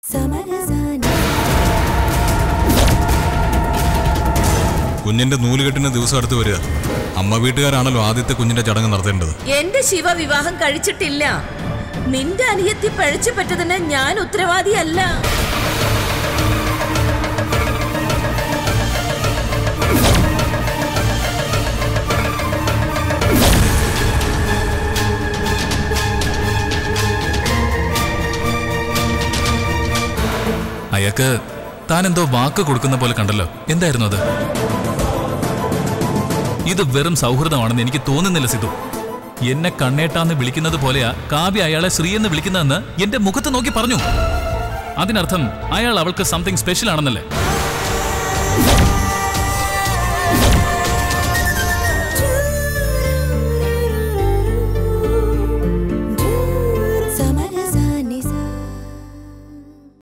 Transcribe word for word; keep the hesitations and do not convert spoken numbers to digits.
കുഞ്ഞിന്റെ നൂലുകെട്ടിന് ദിവസം അടുത്ത് വരിക. അമ്മ വീട്ടുകാരാണല്ലോ ആദ്യത്തെ കുഞ്ഞിന്റെ ചടങ്ങ് നടത്തേണ്ടത്. എന്റെ ശിവ വിവാഹം കഴിച്ചിട്ടില്ല. നിന്റെ അനിയത്തി പഴിച്ചു പറ്റതിന് ഞാൻ ഉത്തരവാദിയല്ല. അയാൾക്ക് താൻ എന്തോ വാക്ക് കൊടുക്കുന്ന പോലെ കണ്ടല്ലോ. എന്തായിരുന്നു അത്? ഇത് വെറും സൗഹൃദമാണെന്ന് എനിക്ക് തോന്നുന്നില്ല സിധു. എന്നെ കണ്ണേട്ടാന്ന് വിളിക്കുന്നത് പോലെയാ കാവ്യ അയാളെ ശ്രീ എന്ന് വിളിക്കുന്നതെന്ന് എന്റെ മുഖത്ത് നോക്കി പറഞ്ഞു. അതിനർത്ഥം അയാൾ അവൾക്ക് സംതിങ് സ്പെഷ്യൽ ആണെന്നല്ലേ?